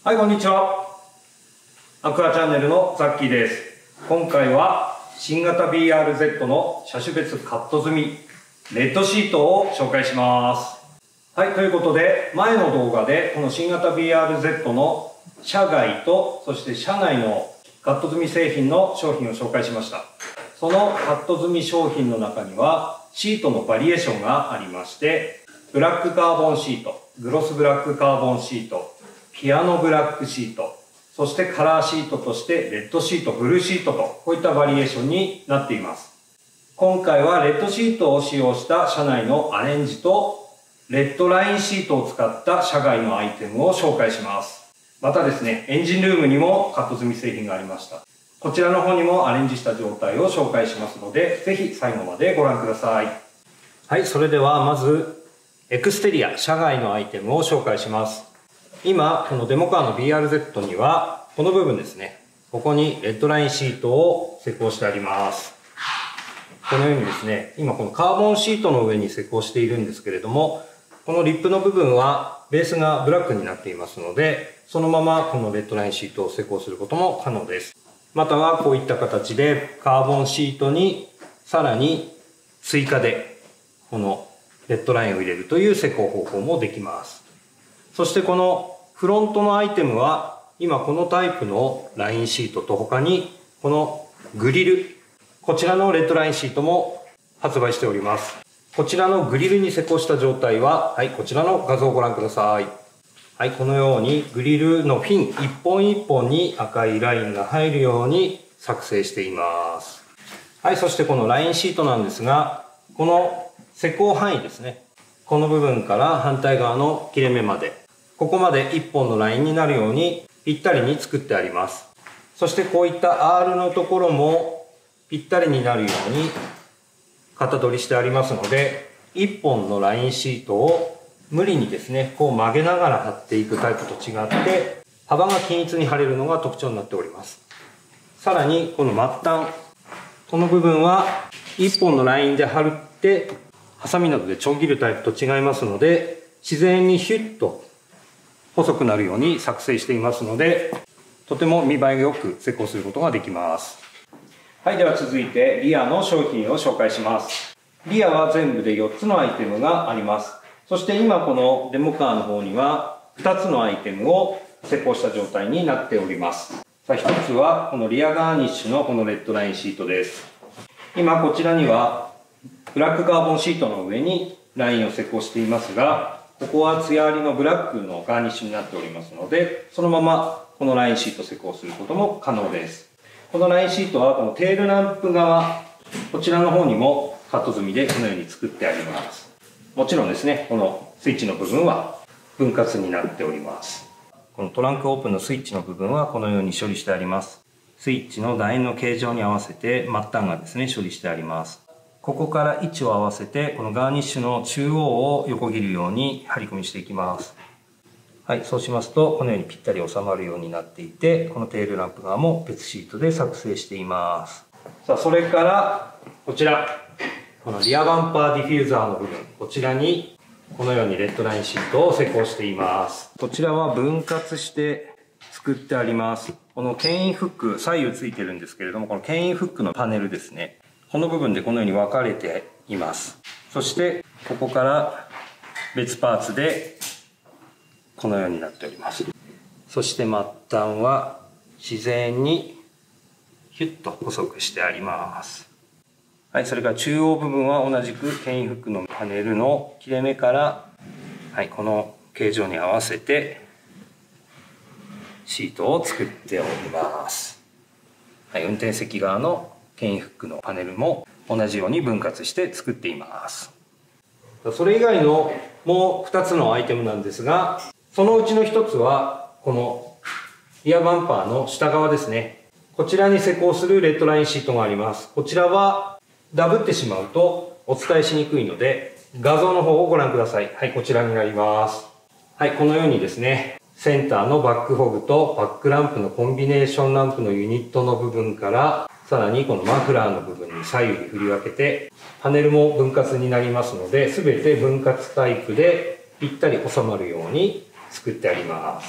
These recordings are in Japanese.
はい、こんにちは。アクアチャンネルのザッキーです。今回は新型 BRZ の車種別カット済みレッドシートを紹介します。はい、ということで前の動画でこの新型 BRZ の車外とそして車内のカット済み製品の商品を紹介しました。そのカット済み商品の中にはシートのバリエーションがありまして、ブラックカーボンシート、グロスブラックカーボンシート、ピアノブラックシート、そしてカラーシートとしてレッドシート、ブルーシートとこういったバリエーションになっています。今回はレッドシートを使用した車内のアレンジとレッドラインシートを使った車外のアイテムを紹介します。またですね、エンジンルームにもカット済み製品がありました。こちらの方にもアレンジした状態を紹介しますので、ぜひ最後までご覧ください。はい、それではまずエクステリア、車外のアイテムを紹介します。今、このデモカーの BRZ には、この部分ですね。ここにレッドラインシートを施工してあります。このようにですね、今このカーボンシートの上に施工しているんですけれども、このリップの部分はベースがブラックになっていますので、そのままこのレッドラインシートを施工することも可能です。またはこういった形でカーボンシートにさらに追加でこのレッドラインを入れるという施工方法もできます。そしてこのフロントのアイテムは今このタイプのラインシートと他にこのグリル、こちらのレッドラインシートも発売しております。こちらのグリルに施工した状態は、はい、こちらの画像をご覧ください。はい、このようにグリルのフィン一本一本に赤いラインが入るように作成しています。はい、そしてこのラインシートなんですが、この施工範囲ですね。この部分から反対側の切れ目まで、ここまで1本のラインになるようにぴったりに作ってあります。そしてこういった R のところもぴったりになるように型取りしてありますので、1本のラインシートを無理にですね、こう曲げながら貼っていくタイプと違って、幅が均一に貼れるのが特徴になっております。さらにこの末端、この部分は1本のラインで貼ってハサミなどでちょん切るタイプと違いますので、自然にヒュッと細くなるように作成していますので、とても見栄えよく施工することができます。はい、では続いてリアの商品を紹介します。リアは全部で4つのアイテムがあります。そして今このデモカーの方には2つのアイテムを施工した状態になっております。さあ、1つはこのリアガーニッシュのこのレッドラインシートです。今こちらにはブラックカーボンシートの上にラインを施工していますが、ここは艶ありのブラックのガーニッシュになっておりますので、そのままこのラインシート施工することも可能です。このラインシートはこのテールランプ側、こちらの方にもカット済みでこのように作ってあります。もちろんですね、このスイッチの部分は分割になっております。このトランクオープンのスイッチの部分はこのように処理してあります。スイッチの楕円の形状に合わせて末端がですね、処理してあります。ここから位置を合わせて、このガーニッシュの中央を横切るように張り込みしていきます。はい、そうしますと、このようにぴったり収まるようになっていて、このテールランプ側も別シートで作成しています。さあ、それから、こちら、このリアバンパーディフューザーの部分、こちらに、このようにレッドラインシートを施工しています。こちらは分割して作ってあります。この牽引フック、左右ついてるんですけれども、この牽引フックのパネルですね。この部分でこのように分かれています。そしてここから別パーツでこのようになっております。そして末端は自然にヒュッと細くしてあります。はい、それから中央部分は同じく牽引フックのパネルの切れ目から、はい、この形状に合わせてシートを作っております。はい、運転席側の牽引フックのパネルも同じように分割して作っています。それ以外のもう2つのアイテムなんですが、そのうちの1つはこのリアバンパーの下側ですね。こちらに施工するレッドラインシートがあります。こちらはダブってしまうとお伝えしにくいので、画像の方をご覧ください。はい、こちらになります。はい、このようにですね、センターのバックフォグとバックランプのコンビネーションランプのユニットの部分から、さらにこのマフラーの部分に左右に振り分けて、パネルも分割になりますので、全て分割タイプでぴったり収まるように作ってあります。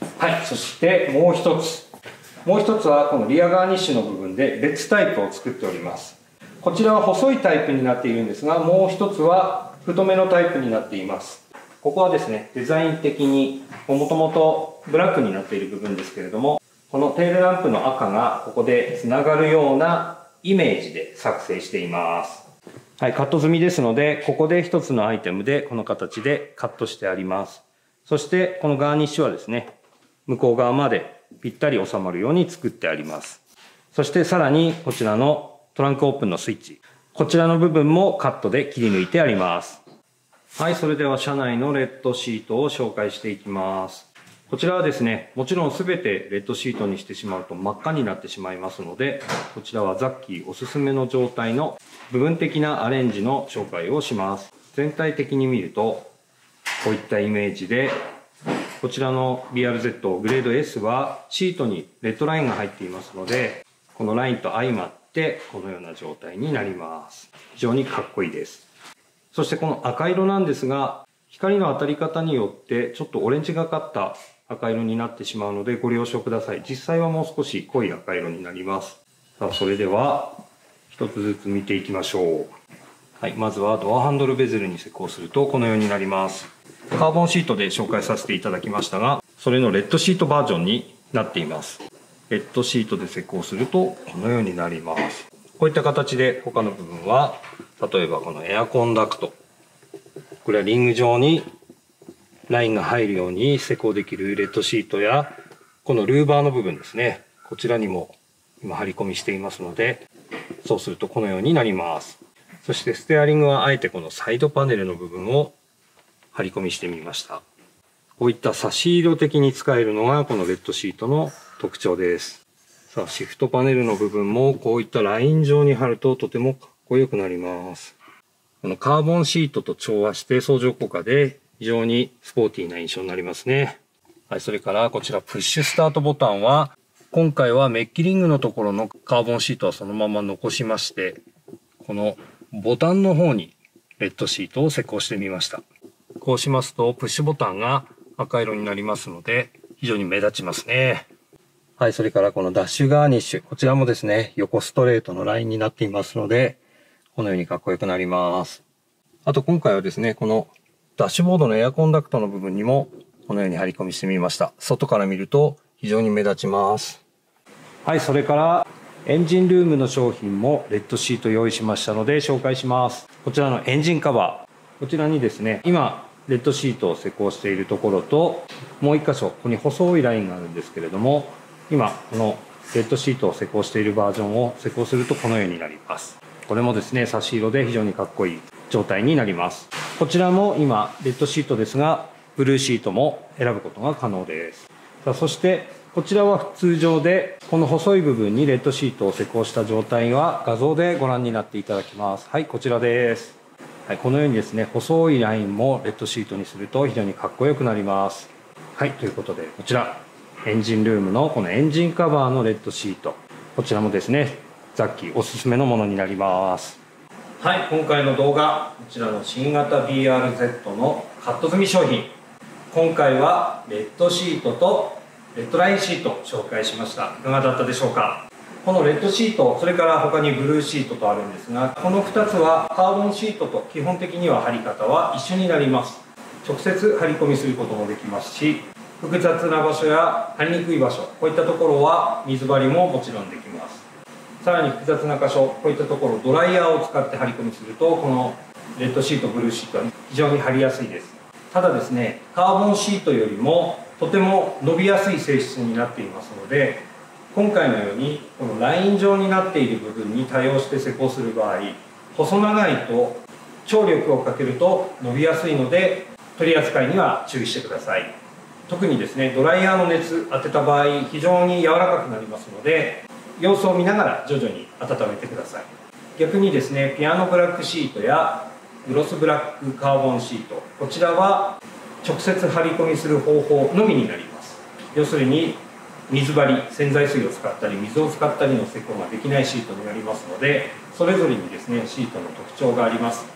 はい、そしてもう一つはこのリアガーニッシュの部分で別タイプを作っております。こちらは細いタイプになっているんですが、もう一つは太めのタイプになっています。ここはですね、デザイン的にもともとブラックになっている部分ですけれども、このテールランプの赤がここでつながるようなイメージで作成しています。はい、カット済みですので、ここで一つのアイテムでこの形でカットしてあります。そしてこのガーニッシュはですね、向こう側までぴったり収まるように作ってあります。そしてさらにこちらのトランクオープンのスイッチ、こちらの部分もカットで切り抜いてあります。はい、それでは車内のレッドシートを紹介していきます。こちらはですね、もちろん全てレッドシートにしてしまうと真っ赤になってしまいますので、こちらはザッキーおすすめの状態の部分的なアレンジの紹介をします。全体的に見ると、こういったイメージで、こちらの BRZ グレード S はシートにレッドラインが入っていますので、このラインと相まってこのような状態になります。非常にかっこいいです。そしてこの赤色なんですが、光の当たり方によってちょっとオレンジがかった赤色になってしまうのでご了承ください。実際はもう少し濃い赤色になります。さあ、それでは一つずつ見ていきましょう。はい、まずはドアハンドルベゼルに施工するとこのようになります。カーボンシートで紹介させていただきましたが、それのレッドシートバージョンになっています。レッドシートで施工するとこのようになります。こういった形で他の部分は、例えばこのエアコンダクト、これはリング状にラインが入るように施工できるレッドシートや、このルーバーの部分ですね、こちらにも今張り込みしていますので、そうするとこのようになります。そしてステアリングはあえてこのサイドパネルの部分を張り込みしてみました。こういった差し色的に使えるのがこのレッドシートの特徴です。さあ、シフトパネルの部分もこういったライン状に貼るととてもかっこよくなります。このカーボンシートと調和して相乗効果で非常にスポーティーな印象になりますね。はい、それからこちらプッシュスタートボタンは、今回はメッキリングのところのカーボンシートはそのまま残しまして、このボタンの方にレッドシートを施工してみました。こうしますとプッシュボタンが赤色になりますので非常に目立ちますね。はい、それからこのダッシュガーニッシュ、こちらもですね、横ストレートのラインになっていますので、このようにかっこよくなります。あと今回はですね、このダッシュボードのエアコンダクトの部分にもこのように張り込みしてみました。外から見ると非常に目立ちます。はい、それからエンジンルームの商品もレッドシート用意しましたので紹介します。こちらのエンジンカバー、こちらにですね、今レッドシートを施工しているところと、もう一箇所ここに細いラインがあるんですけれども、今このレッドシートを施工しているバージョンを施工するとこのようになります。これもですね、差し色で非常にかっこいい状態になります。こちらも今レッドシートですが、ブルーシートも選ぶことが可能です。さあ、そしてこちらは通常でこの細い部分にレッドシートを施工した状態は画像でご覧になっていただきます。はい、こちらです。はい、このようにですね、細いラインもレッドシートにすると非常にかっこよくなります。はい、ということでこちらエンジンルームのこのエンジンカバーのレッドシート、こちらもですね、ザッキーおすすめのものになります。はい、今回の動画、こちらの新型 BRZ のカット済み商品、今回はレッドシートとレッドラインシートを紹介しました。いかがだったでしょうか。このレッドシート、それから他にブルーシートとあるんですが、この2つはカーボンシートと基本的には貼り方は一緒になります。直接貼り込みすることもできますし、複雑な場所や貼りにくい場所、こういったところは水張りももちろんできます。さらに複雑な箇所、こういったところドライヤーを使って貼り込みすると、このレッドシート、ブルーシートは非常に貼りやすいです。ただですね、カーボンシートよりもとても伸びやすい性質になっていますので、今回のようにこのライン状になっている部分に対応して施工する場合、細長いと張力をかけると伸びやすいので、取り扱いには注意してください。特にですね、ドライヤーの熱当てた場合、非常に柔らかくなりますので、様子を見ながら徐々に温めてください。逆にですね、ピアノブラックシートやグロスブラックカーボンシート、こちらは直接貼り込みする方法のみになります。要するに水張り、洗剤水を使ったり水を使ったりの施工ができないシートになりますので、それぞれにですね、シートの特徴があります。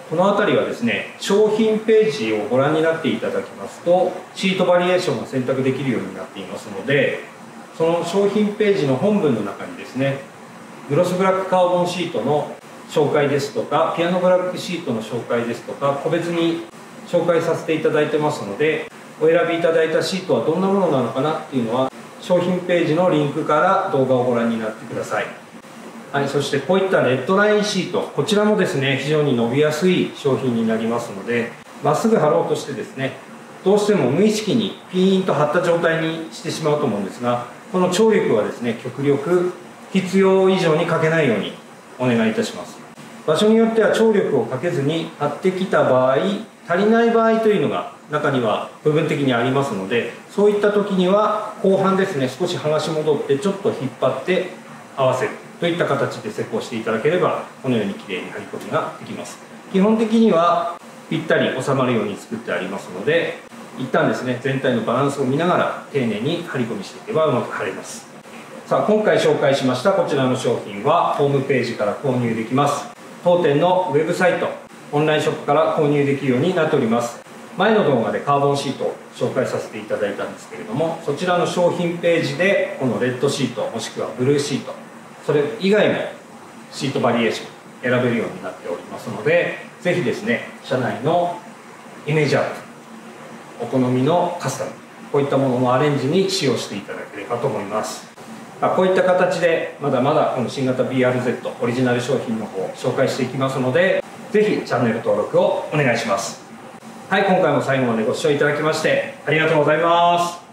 この辺りはですね、商品ページをご覧になっていただきますと、シートバリエーションが選択できるようになっていますので、その商品ページの本文の中にですね、グロスブラックカーボンシートの紹介ですとか、ピアノブラックシートの紹介ですとか、個別に紹介させていただいてますので、お選びいただいたシートはどんなものなのかなっていうのは、商品ページのリンクから動画をご覧になってください。はい、そしてこういったレッドラインシート、こちらもですね、非常に伸びやすい商品になりますので、まっすぐ貼ろうとしてですね、どうしても無意識にピーンと貼った状態にしてしまうと思うんですが、この張力はですね、極力必要以上にかけないようにお願いいたします。場所によっては張力をかけずに貼ってきた場合、足りない場合というのが中には部分的にありますので、そういった時には後半ですね、少し剥がし戻ってちょっと引っ張って合わせるといった形で施工していただければ、このようにきれいに貼り込みができます。基本的にはぴったり収まるように作ってありますので、一旦ですね、全体のバランスを見ながら丁寧に貼り込みしていけばうまく貼れます。さあ、今回紹介しましたこちらの商品はホームページから購入できます。当店のウェブサイト、オンラインショップから購入できるようになっております。前の動画でカーボンシートを紹介させていただいたんですけれども、そちらの商品ページでこのレッドシートもしくはブルーシート、それ以外のシートバリエーション選べるようになっておりますので、ぜひですね、社内のイメージアップ、お好みのカスタム、こういったもののアレンジに使用していただければと思います。こういった形でまだまだこの新型 BRZ オリジナル商品の方を紹介していきますので、ぜひチャンネル登録をお願いします。はい、今回も最後までご視聴いただきましてありがとうございます。